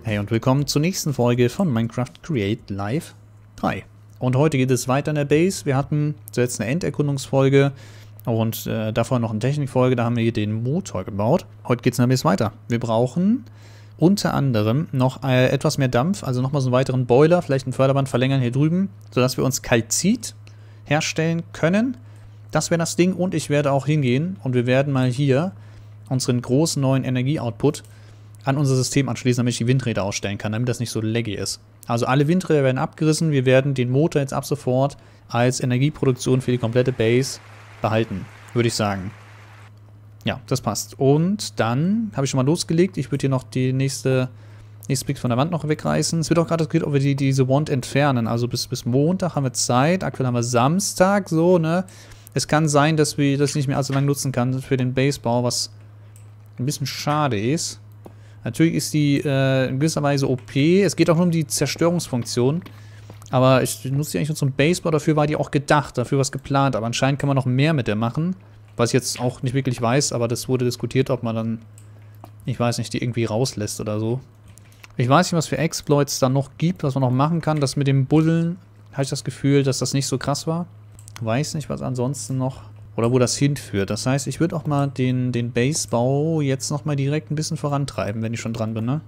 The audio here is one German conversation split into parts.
Hey und willkommen zur nächsten Folge von Minecraft Create Live 3. Und heute geht es weiter in der Base. Wir hatten zuletzt eine Enderkundungsfolge und davor noch eine Technikfolge. Da haben wir hier den Motor gebaut. Heute geht es in der Base weiter. Wir brauchen unter anderem noch etwas mehr Dampf, also nochmal so einen weiteren Boiler, vielleicht ein Förderband verlängern hier drüben, sodass wir uns Kalzit herstellen können. Das wäre das Ding und ich werde auch hingehen und wir werden mal hier unseren großen neuen Energieoutput an unser System anschließen, damit ich die Windräder ausstellen kann, damit das nicht so laggy ist. Also alle Windräder werden abgerissen, wir werden den Motor jetzt ab sofort als Energieproduktion für die komplette Base behalten, würde ich sagen. Ja, das passt. Und dann habe ich schon mal losgelegt, ich würde hier noch die nächste Blick von der Wand noch wegreißen. Es wird auch gerade diskutiert, ob wir diese Wand entfernen, also bis Montag haben wir Zeit, aktuell haben wir Samstag, so, ne. Es kann sein, dass wir das nicht mehr allzu lange nutzen kann für den Basebau, was ein bisschen schade ist. Natürlich ist die in gewisser Weise OP. Es geht auch nur um die Zerstörungsfunktion. Aber ich nutze die eigentlich nur zum Baseball. Dafür war die auch gedacht. Dafür war es geplant. Aber anscheinend kann man noch mehr mit der machen. Was ich jetzt auch nicht wirklich weiß. Aber das wurde diskutiert, ob man dann, ich weiß nicht, die irgendwie rauslässt oder so. Ich weiß nicht, was für Exploits da noch gibt, was man noch machen kann. Das mit dem Buddeln, habe ich das Gefühl, dass das nicht so krass war. Weiß nicht, was ansonsten noch... Oder wo das hinführt. Das heißt, ich würde auch mal den Basebau jetzt nochmal direkt ein bisschen vorantreiben, wenn ich schon dran bin, ne?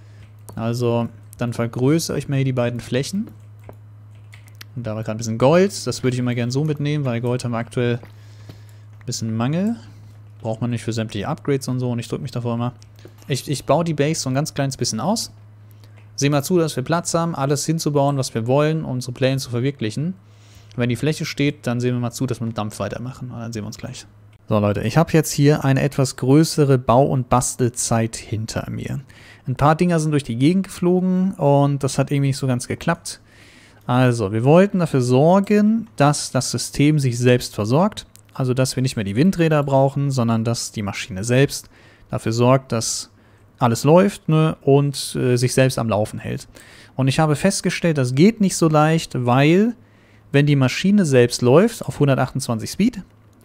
Also, dann vergrößere ich mal hier die beiden Flächen. Und da war gerade ein bisschen Gold. Das würde ich immer gerne so mitnehmen, weil Gold haben wir aktuell ein bisschen Mangel. Braucht man nicht für sämtliche Upgrades und so. Und ich drücke mich davor immer. Ich baue die Base so ein ganz kleines bisschen aus. Sehen wir zu, dass wir Platz haben, alles hinzubauen, was wir wollen, um unsere Pläne zu verwirklichen. Wenn die Fläche steht, dann sehen wir mal zu, dass wir mit Dampf weitermachen. Und dann sehen wir uns gleich. So Leute, ich habe jetzt hier eine etwas größere Bau- und Bastelzeit hinter mir. Ein paar Dinger sind durch die Gegend geflogen und das hat irgendwie nicht so ganz geklappt. Also, wir wollten dafür sorgen, dass das System sich selbst versorgt. Also, dass wir nicht mehr die Windräder brauchen, sondern dass die Maschine selbst dafür sorgt, dass alles läuft, ne, und sich selbst am Laufen hält. Und ich habe festgestellt, das geht nicht so leicht, weil... wenn die Maschine selbst läuft, auf 128 Speed,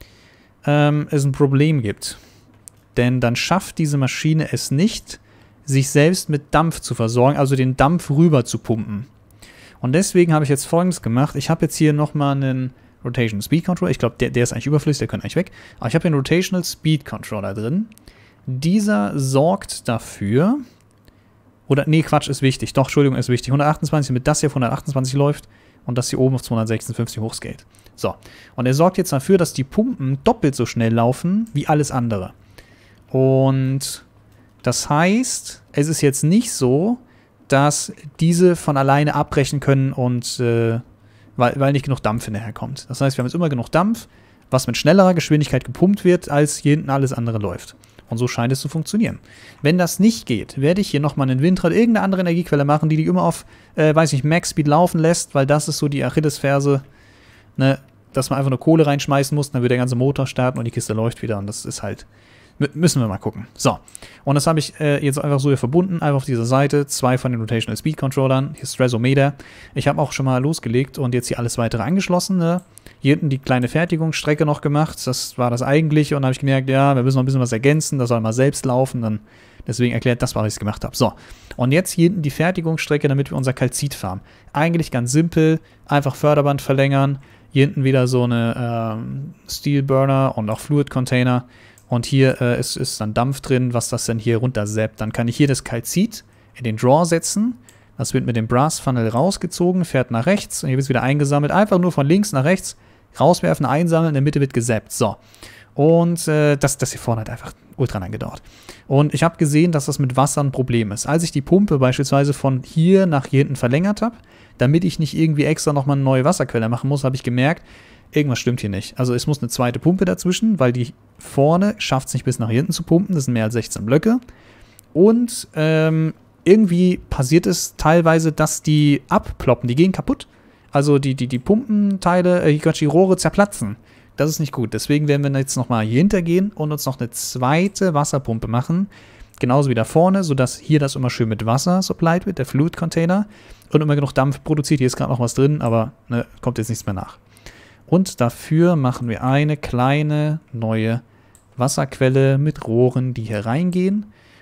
es ein Problem gibt. Denn dann schafft diese Maschine es nicht, sich selbst mit Dampf zu versorgen, also den Dampf rüber zu pumpen. Und deswegen habe ich jetzt Folgendes gemacht. Ich habe jetzt hier nochmal einen Rotational Speed Controller. Ich glaube, der ist eigentlich überflüssig, der könnte eigentlich weg. Aber ich habe hier einen Rotational Speed Controller drin. Dieser sorgt dafür... Oder, nee, Quatsch, ist wichtig. Doch, Entschuldigung, ist wichtig. 128, damit das hier auf 128 läuft. Und das hier oben auf 256 hochscaled. So, und er sorgt jetzt dafür, dass die Pumpen doppelt so schnell laufen wie alles andere. Und das heißt, es ist jetzt nicht so, dass diese von alleine abbrechen können und weil nicht genug Dampf hinterher kommt. Das heißt, wir haben jetzt immer genug Dampf, was mit schnellerer Geschwindigkeit gepumpt wird, als hier hinten alles andere läuft. Und so scheint es zu funktionieren. Wenn das nicht geht, werde ich hier nochmal einen Windrad, irgendeine andere Energiequelle machen, die immer auf, weiß nicht, Max-Speed laufen lässt, weil das ist so die Achillesferse, ne, dass man einfach nur Kohle reinschmeißen muss, dann wird der ganze Motor starten und die Kiste läuft wieder und das ist halt, müssen wir mal gucken. So, und das habe ich jetzt einfach so hier verbunden, einfach auf dieser Seite, 2 von den Rotational Speed Controllern, hier Stressometer. Ich habe auch schon mal losgelegt und jetzt hier alles weitere angeschlossen, ne? Hier hinten die kleine Fertigungsstrecke noch gemacht, das war das eigentliche und da habe ich gemerkt, ja, wir müssen noch ein bisschen was ergänzen, das soll mal selbst laufen, dann deswegen erklärt, das war, was ich gemacht habe. So, und jetzt hier hinten die Fertigungsstrecke, damit wir unser Kalzit farmen. Eigentlich ganz simpel, einfach Förderband verlängern, hier hinten wieder so eine Steel Burner und auch Fluid Container und hier ist dann Dampf drin, was das denn hier runter zappt. Dann kann ich hier das Kalzit in den Drawer setzen. Das wird mit dem Brass Funnel rausgezogen, fährt nach rechts und hier wird es wieder eingesammelt. Einfach nur von links nach rechts rauswerfen, einsammeln, in der Mitte wird gesappt. So. Und das hier vorne hat einfach ultra lang gedauert. Und ich habe gesehen, dass das mit Wasser ein Problem ist. Als ich die Pumpe beispielsweise von hier nach hier hinten verlängert habe, damit ich nicht irgendwie extra nochmal eine neue Wasserquelle machen muss, habe ich gemerkt, irgendwas stimmt hier nicht. Also es muss eine zweite Pumpe dazwischen, weil die vorne schafft es nicht bis nach hier hinten zu pumpen. Das sind mehr als 16 Blöcke. Und irgendwie passiert es teilweise, dass die abploppen, die gehen kaputt. Also die Pumpenteile, die Rohre zerplatzen. Das ist nicht gut. Deswegen werden wir jetzt nochmal hier hintergehen und uns noch eine zweite Wasserpumpe machen. Genauso wie da vorne, sodass hier das immer schön mit Wasser supplied wird, der Fluid Container. Und immer genug Dampf produziert. Hier ist gerade noch was drin, aber ne, kommt jetzt nichts mehr nach. Und dafür machen wir eine kleine neue Wasserquelle mit Rohren, die hier reingehen.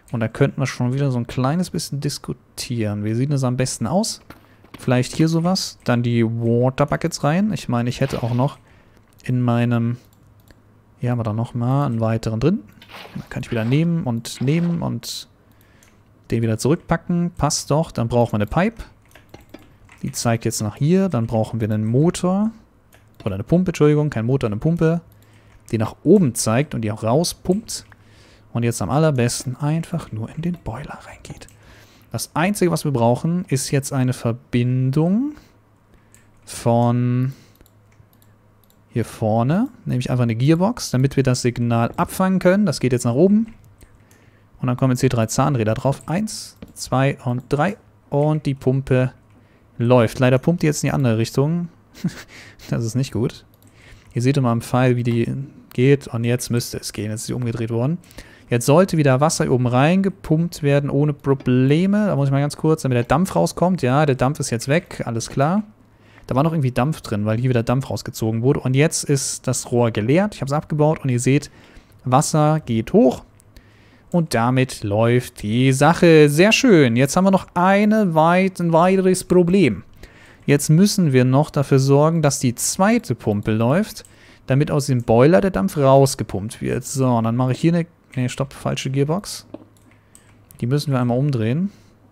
Und da könnten wir schon wieder so ein kleines bisschen diskutieren. Wie sieht das am besten aus? Vielleicht hier sowas. Dann die Water Buckets rein. Ich meine, ich hätte auch noch in meinem... Hier haben wir dann nochmal einen weiteren drin. Dann kann ich wieder nehmen und den wieder zurückpacken. Passt doch. Dann brauchen wir eine Pipe. Die zeigt jetzt nach hier. Dann brauchen wir einen Motor. Oder eine Pumpe, Entschuldigung. Kein Motor, eine Pumpe. Die nach oben zeigt und die auch rauspumpt. Und jetzt am allerbesten einfach nur in den Boiler reingeht. Das Einzige, was wir brauchen, ist jetzt eine Verbindung von hier vorne. Nämlich einfach eine Gearbox, damit wir das Signal abfangen können. Das geht jetzt nach oben. Und dann kommen jetzt hier 3 Zahnräder drauf. 1, 2 und 3. Und die Pumpe läuft. Leider pumpt die jetzt in die andere Richtung. Das ist nicht gut. Ihr seht immer am Pfeil, wie die geht. Und jetzt müsste es gehen. Jetzt ist sie umgedreht worden. Jetzt sollte wieder Wasser hier oben reingepumpt werden, ohne Probleme. Da muss ich mal ganz kurz, damit der Dampf rauskommt. Ja, der Dampf ist jetzt weg, alles klar. Da war noch irgendwie Dampf drin, weil hier wieder Dampf rausgezogen wurde. Und jetzt ist das Rohr geleert. Ich habe es abgebaut und ihr seht, Wasser geht hoch. Und damit läuft die Sache. Sehr schön. Jetzt haben wir noch ein weiteres Problem. Jetzt müssen wir noch dafür sorgen, dass die zweite Pumpe läuft, damit aus dem Boiler der Dampf rausgepumpt wird. So, und dann mache ich hier eine... Ne, stopp, falsche Gearbox. Die müssen wir einmal umdrehen.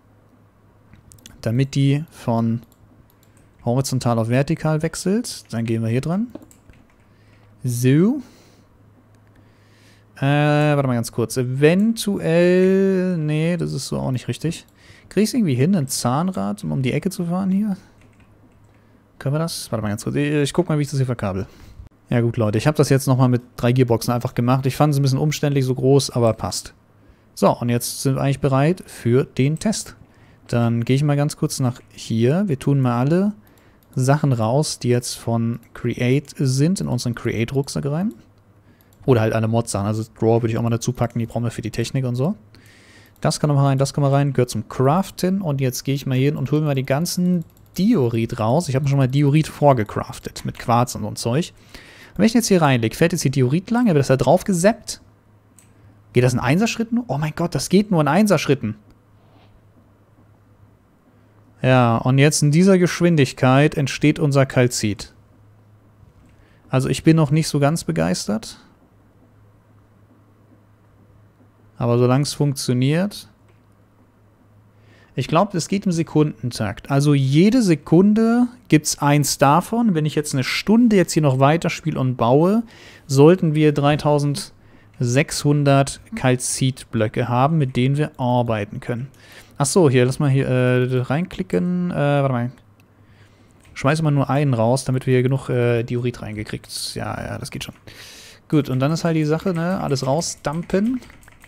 Damit die von horizontal auf vertikal wechselt. Dann gehen wir hier dran. So. Warte mal ganz kurz. Eventuell... Nee, das ist so auch nicht richtig. Kriege ich es irgendwie hin, ein Zahnrad, um die Ecke zu fahren hier? Können wir das? Warte mal ganz kurz. Ich guck mal, wie ich das hier verkabel. Ja gut, Leute, ich habe das jetzt nochmal mit 3 Gearboxen einfach gemacht. Ich fand es ein bisschen umständlich, so groß, aber passt. So, und jetzt sind wir eigentlich bereit für den Test. Dann gehe ich mal ganz kurz nach hier. Wir tun mal alle Sachen raus, die jetzt von Create sind, in unseren Create-Rucksack rein. Oder halt alle Mod-Sachen. Also Draw würde ich auch mal dazu packen, die brauchen wir für die Technik und so. Das kann noch mal rein, das kann mal rein. Gehört zum Craften. Und jetzt gehe ich mal hier hin und hole mir mal die ganzen Diorit raus. Ich habe mir schon mal Diorit vorgecraftet mit Quarz und so ein Zeug. Und wenn ich jetzt hier reinlege, fährt jetzt hier Diorit lang, wird das da drauf gesappt. Geht das in 1er-Schritten? Oh mein Gott, das geht nur in 1er-Schritten. Ja, und jetzt in dieser Geschwindigkeit entsteht unser Kalzit. Also ich bin noch nicht so ganz begeistert. Aber solange es funktioniert... Ich glaube, es geht im Sekundentakt. Also jede Sekunde gibt es 1 davon. Wenn ich jetzt eine Stunde jetzt hier noch weiterspiele und baue, sollten wir 3600 Kalzitblöcke haben, mit denen wir arbeiten können. Achso, hier, lass mal hier reinklicken. Warte mal. Schmeißen wir nur einen raus, damit wir hier genug Diorit reingekriegt. Ja, das geht schon. Gut, und dann ist halt die Sache, ne, alles rausdumpen.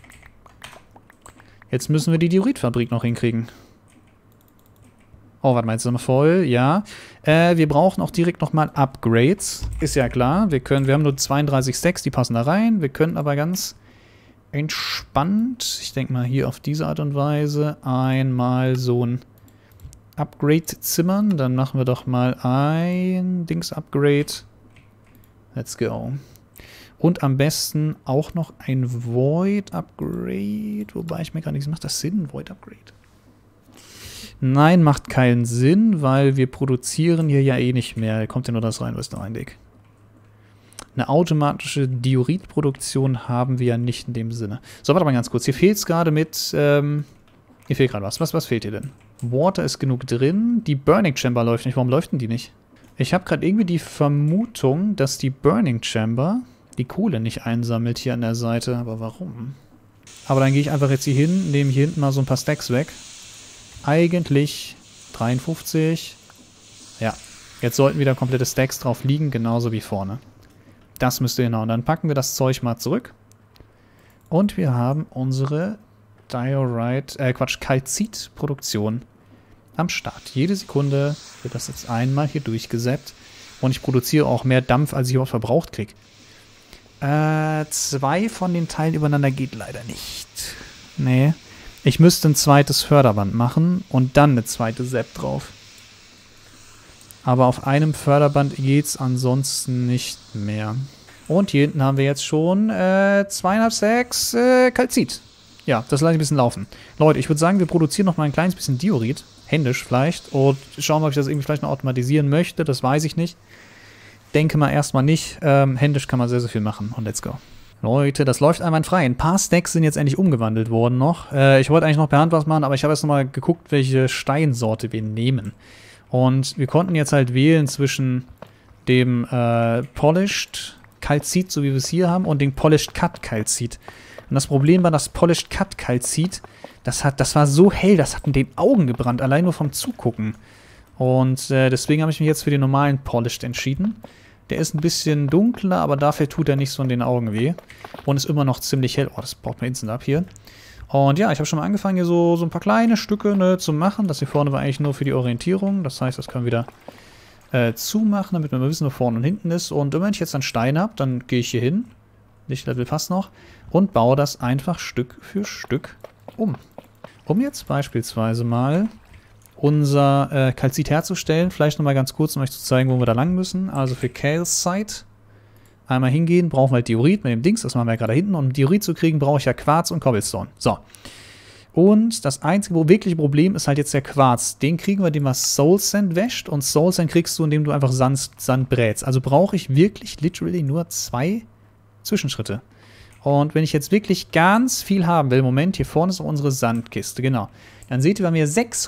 Jetzt müssen wir die Dioritfabrik noch hinkriegen. Oh, warte mal, jetzt sind wir voll. Ja. Wir brauchen auch direkt nochmal Upgrades. Ist ja klar. Wir haben nur 32 Stacks, die passen da rein. Wir können aber ganz entspannt, ich denke mal hier auf diese Art und Weise, einmal so ein Upgrade zimmern. Dann machen wir doch mal ein Dings-Upgrade. Let's go. Und am besten auch noch ein Void-Upgrade. Wobei ich mir gar nichts... Macht das Sinn, ein Void-Upgrade? Nein, macht keinen Sinn, weil wir produzieren hier ja eh nicht mehr. Kommt ja nur das rein, was da reinlegt. Eine automatische Diorit-Produktion haben wir ja nicht in dem Sinne. So, warte mal ganz kurz. Hier fehlt es gerade mit... hier fehlt gerade was. Was fehlt hier denn? Water ist genug drin. Die Burning Chamber läuft nicht. Warum läuft denn die nicht? Ich habe gerade irgendwie die Vermutung, dass die Burning Chamber... die Kohle nicht einsammelt hier an der Seite. Aber warum? Aber dann gehe ich einfach jetzt hier hin, nehme hier hinten mal so ein paar Stacks weg. Eigentlich 53. Ja, jetzt sollten wieder komplette Stacks drauf liegen, genauso wie vorne. Das müsste genau. Und dann packen wir das Zeug mal zurück. Und wir haben unsere Kalzit-Produktion am Start. Jede Sekunde wird das jetzt einmal hier durchgesäppt. Und ich produziere auch mehr Dampf, als ich überhaupt verbraucht kriege. 2 von den Teilen übereinander geht leider nicht. Nee. Ich müsste ein zweites Förderband machen und dann eine zweite Sap drauf. Aber auf einem Förderband geht's ansonsten nicht mehr. Und hier hinten haben wir jetzt schon 2,5 Stacks Kalzit. Ja, das lasse ich ein bisschen laufen. Leute, ich würde sagen, wir produzieren noch mal ein kleines bisschen Diorit. Händisch vielleicht. Und schauen, ob ich das irgendwie vielleicht noch automatisieren möchte. Das weiß ich nicht. Denke mal erstmal nicht. Händisch kann man sehr, sehr viel machen. Und let's go. Leute, das läuft einwandfrei. Ein paar Stacks sind jetzt endlich umgewandelt worden noch. Ich wollte eigentlich noch per Hand was machen, aber ich habe erst noch mal geguckt, welche Steinsorte wir nehmen. Und wir konnten jetzt halt wählen zwischen dem Polished Kalzit, so wie wir es hier haben, und dem Polished Cut Kalzit. Und das Problem war, das Polished Cut Kalzit, das war so hell, das hat in den Augen gebrannt, allein nur vom Zugucken. Und deswegen habe ich mich jetzt für den normalen Polished entschieden. Der ist ein bisschen dunkler, aber dafür tut er nicht so in den Augen weh. Und ist immer noch ziemlich hell. Oh, das baut mir instant ab hier. Und ja, ich habe schon mal angefangen, hier so ein paar kleine Stücke zu machen. Das hier vorne war eigentlich nur für die Orientierung. Das heißt, das können wir wieder zumachen, damit wir mal wissen, wo vorne und hinten ist. Und wenn ich jetzt einen Stein habe, dann gehe ich hier hin. Lichtlevel passt noch. Und baue das einfach Stück für Stück um. Um jetzt beispielsweise mal unser Kalzit herzustellen. Vielleicht nochmal ganz kurz, um euch zu zeigen, wo wir da lang müssen. Also für Calcite einmal hingehen, brauchen wir halt Diorit mit dem Dings. Das machen wir ja gerade hinten. Und um Diorit zu kriegen, brauche ich ja Quarz und Cobblestone. So. Und das einzige wirkliche Problem ist halt jetzt der Quarz. Den kriegen wir, indem wir Soul Sand wäscht. Und Soul Sand kriegst du, indem du einfach Sand brätst. Also brauche ich wirklich literally nur 2 Zwischenschritte. Und wenn ich jetzt wirklich ganz viel haben will, Moment, hier vorne ist unsere Sandkiste, genau. Dann seht ihr, wir haben hier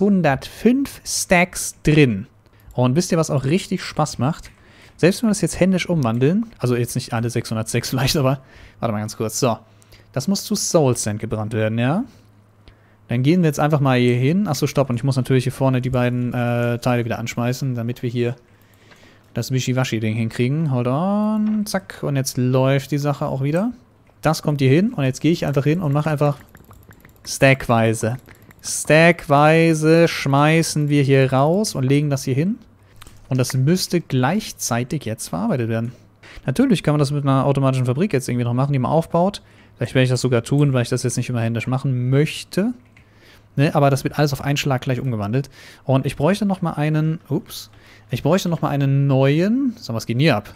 605 Stacks drin. Und wisst ihr, was auch richtig Spaß macht? Selbst wenn wir das jetzt händisch umwandeln, also jetzt nicht alle 606 vielleicht, aber warte mal ganz kurz. So, das muss zu Soul Sand gebrannt werden, ja? Dann gehen wir jetzt einfach mal hier hin. Achso, stopp, und ich muss natürlich hier vorne die beiden Teile wieder anschmeißen, damit wir hier das Wischiwaschi-Ding hinkriegen. Hold on, zack, und jetzt läuft die Sache auch wieder. Das kommt hier hin und jetzt gehe ich einfach hin und mache einfach stackweise. Stackweise schmeißen wir hier raus und legen das hier hin. Und das müsste gleichzeitig jetzt verarbeitet werden. Natürlich kann man das mit einer automatischen Fabrik jetzt irgendwie noch machen, die man aufbaut. Vielleicht werde ich das sogar tun, weil ich das jetzt nicht immer händisch machen möchte. Ne, aber das wird alles auf einen Schlag gleich umgewandelt. Und ich bräuchte noch mal einen, ich bräuchte noch mal einen neuen, sag mal, was geht denn hier ab?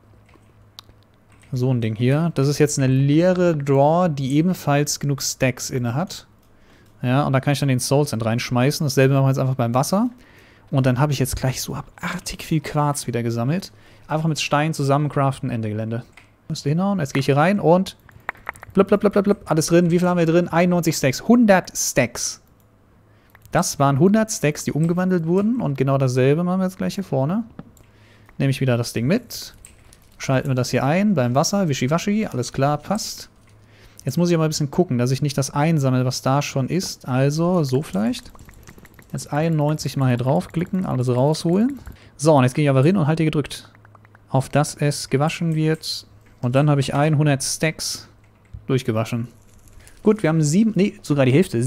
So ein Ding hier. Das ist jetzt eine leere Drawer, die ebenfalls genug Stacks inne hat. Ja, und da kann ich dann den Soul Sand reinschmeißen. Dasselbe machen wir jetzt einfach beim Wasser. Und dann habe ich jetzt gleich so abartig viel Quarz wieder gesammelt. Einfach mit Stein zusammencraften, Ende Gelände. Müsste hinhauen. Jetzt gehe ich hier rein und blub, blub, blub, blub, blub, alles drin. Wie viel haben wir drin? 91 Stacks. 100 Stacks. Das waren 100 Stacks, die umgewandelt wurden. Und genau dasselbe machen wir jetzt gleich hier vorne. Nehme ich wieder das Ding mit. Schalten wir das hier ein beim Wasser. Wischiwaschi. Alles klar, passt. Jetzt muss ich aber ein bisschen gucken, dass ich nicht das einsammle, was da schon ist. Also, so vielleicht. Jetzt 91 mal hier draufklicken, alles rausholen. So, und jetzt gehe ich aber hin und halte hier gedrückt. Auf dass es gewaschen wird. Und dann habe ich 100 Stacks durchgewaschen. Gut, wir haben sogar die Hälfte.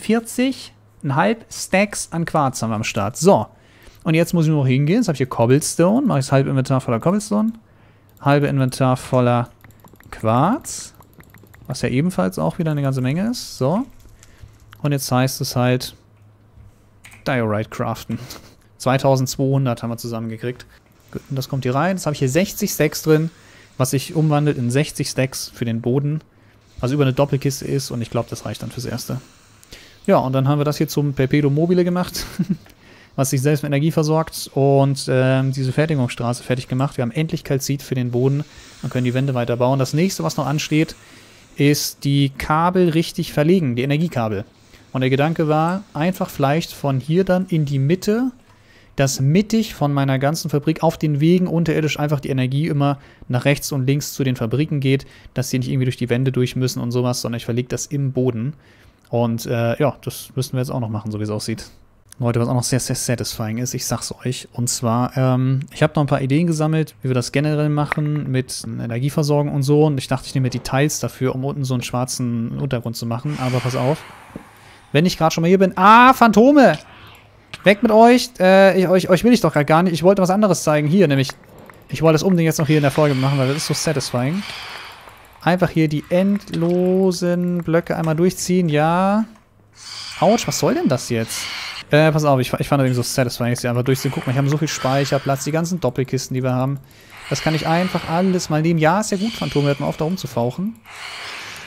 47,5 Stacks an Quarz haben wir am Start. So, und jetzt muss ich nur noch hingehen. Jetzt habe ich hier Cobblestone. Mache ich das halbe Inventar voller Cobblestone. Halbe Inventar voller Quarz. Was ja ebenfalls auch wieder eine ganze Menge ist. So. Und jetzt heißt es halt Diorite craften. 2200 haben wir zusammengekriegt. Gut, und das kommt hier rein. Jetzt habe ich hier 60 Stacks drin, was sich umwandelt in 60 Stacks für den Boden. Was über eine Doppelkiste ist. Und ich glaube, das reicht dann fürs Erste. Ja, und dann haben wir das hier zum Perpetuum mobile gemacht. Was sich selbst mit Energie versorgt. Und diese Fertigungsstraße fertig gemacht. Wir haben endlich Kalzit für den Boden und können die Wände weiter bauen. Das nächste, was noch ansteht, ist die Kabel richtig verlegen, die Energiekabel. Und der Gedanke war, einfach vielleicht von hier dann in die Mitte, dass mittig von meiner ganzen Fabrik auf den Wegen unterirdisch einfach die Energie immer nach rechts und links zu den Fabriken geht, dass sie nicht irgendwie durch die Wände durch müssen und sowas, sondern ich verlege das im Boden. Und ja, das müssten wir jetzt auch noch machen, so wie es aussieht. Leute, was auch noch sehr, sehr satisfying ist, ich sag's euch. Und zwar, ich habe noch ein paar Ideen gesammelt, wie wir das generell machen mit Energieversorgung und so. Und ich dachte, ich nehme Details dafür, um unten so einen schwarzen Untergrund zu machen. Aber pass auf. Wenn ich gerade schon mal hier bin. Ah, Phantome! Weg mit euch! Euch will ich doch gerade gar nicht. Ich wollte was anderes zeigen. Hier, nämlich. Ich wollte das unbedingt jetzt noch hier in der Folge machen, weil das ist so satisfying. Einfach hier die endlosen Blöcke einmal durchziehen. Ja. Autsch, was soll denn das jetzt? Pass auf, ich fand das irgendwie so satisfying, jetzt hier einfach durchziehen. Guck mal, ich habe so viel Speicherplatz, die ganzen Doppelkisten, die wir haben. Das kann ich einfach alles mal nehmen. Ja, ist ja gut, Phantome, hört mal auf, da rumzufauchen.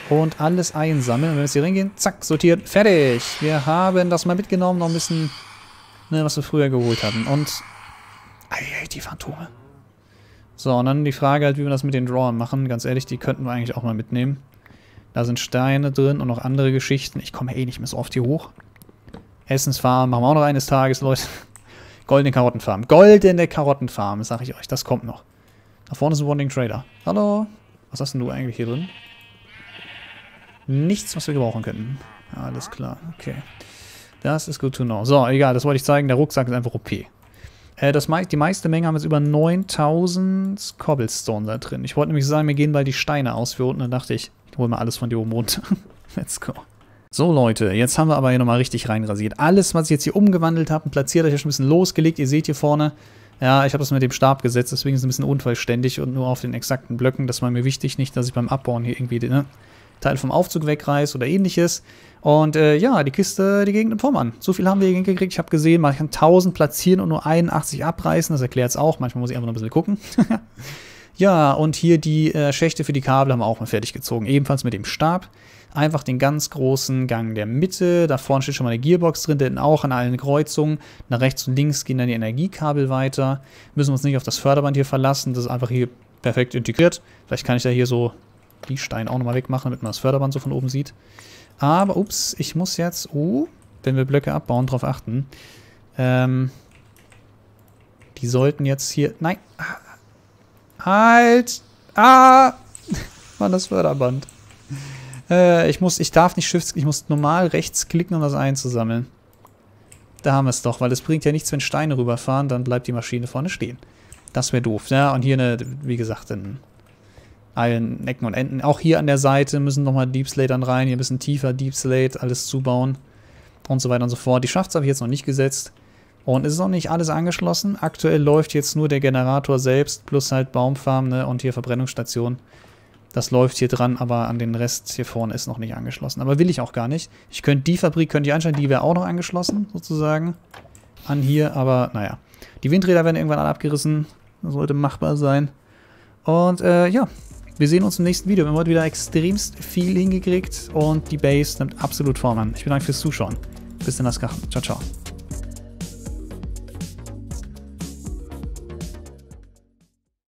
Und alles einsammeln. Und wenn wir jetzt hier reingehen, zack, sortiert, fertig. Wir haben das mal mitgenommen, noch ein bisschen, ne, was wir früher geholt hatten. Und, die Phantome. So, und dann die Frage halt, wie wir das mit den Drawern machen. Ganz ehrlich, die könnten wir eigentlich auch mal mitnehmen. Da sind Steine drin und noch andere Geschichten. Ich komme eh nicht mehr so oft hier hoch. Essensfarm, machen wir auch noch eines Tages, Leute. Goldene Karottenfarm. Goldene Karottenfarm, sag ich euch. Das kommt noch. Da vorne ist ein Wandering Trader. Hallo. Was hast denn du eigentlich hier drin? Nichts, was wir gebrauchen könnten. Alles klar, okay. Das ist good to know. So, egal, das wollte ich zeigen. Der Rucksack ist einfach OP. Die meiste Menge haben jetzt über 9000 Cobblestone da drin. Ich wollte nämlich sagen, mir gehen bald die Steine aus für unten. Dann dachte ich hole mal alles von hier oben runter. Let's go. So, Leute, jetzt haben wir aber hier nochmal richtig reinrasiert. Alles, was ich jetzt hier umgewandelt habe und platziert, habe ich schon ein bisschen losgelegt. Ihr seht hier vorne, ja, ich habe das mit dem Stab gesetzt, deswegen ist es ein bisschen unvollständig und nur auf den exakten Blöcken. Das war mir wichtig, nicht, dass ich beim Abbauen hier irgendwie den Teil vom Aufzug wegreiße oder ähnliches. Und ja, die Kiste, die Gegend im Vormann. So viel haben wir hier hingekriegt. Ich habe gesehen, man kann 1000 platzieren und nur 81 abreißen. Das erklärt es auch. Manchmal muss ich einfach noch ein bisschen gucken. Ja, und hier die Schächte für die Kabel haben wir auch mal fertig gezogen. Ebenfalls mit dem Stab. Einfach den ganz großen Gang der Mitte. Da vorne steht schon mal eine Gearbox drin, denn auch an allen Kreuzungen. Nach rechts und links gehen dann die Energiekabel weiter. Müssen wir uns nicht auf das Förderband hier verlassen. Das ist einfach hier perfekt integriert. Vielleicht kann ich da hier so die Steine auch nochmal wegmachen, damit man das Förderband so von oben sieht. Aber, ups, ich muss jetzt, wenn wir Blöcke abbauen, darauf achten. Die sollten jetzt hier, nein, halt, Mann, das Förderband. Ich darf nicht ich muss normal rechts klicken, um das einzusammeln. Da haben wir es doch, weil es bringt ja nichts, wenn Steine rüberfahren, dann bleibt die Maschine vorne stehen. Das wäre doof. Ja, und hier wie gesagt, in allen Ecken und Enden. Auch hier an der Seite müssen nochmal Deep Slate dann rein, hier ein bisschen tiefer Deep Slate, alles zubauen und so weiter und so fort. Die Schafts habe ich jetzt noch nicht gesetzt. Und es ist noch nicht alles angeschlossen. Aktuell läuft jetzt nur der Generator selbst, plus halt Baumfarm, ne, und hier Verbrennungsstation. Das läuft hier dran, aber an den Rest hier vorne ist noch nicht angeschlossen. Aber will ich auch gar nicht. Ich könnte die Fabrik, einstellen, die wäre auch noch angeschlossen, sozusagen. An hier, aber naja. Die Windräder werden irgendwann alle abgerissen. Das sollte machbar sein. Und ja, wir sehen uns im nächsten Video. Wir haben heute wieder extremst viel hingekriegt und die Base nimmt absolut Form an. Ich bedanke fürs Zuschauen. Bis dann, das Krachen. Ciao, ciao.